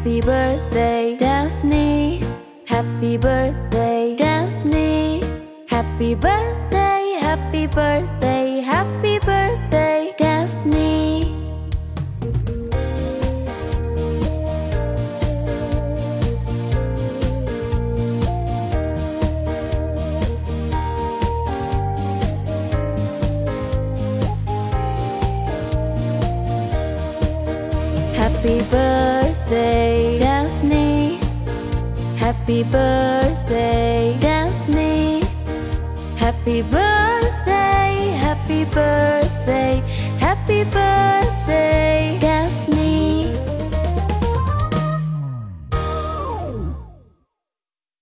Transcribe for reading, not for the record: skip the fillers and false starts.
Happy birthday, Daphne. Happy birthday, Daphne. Happy birthday, happy birthday, happy birthday, Daphne. Happy birthday, Daphne. Happy birthday, Daphne. Happy birthday, happy birthday, happy birthday, Daphne.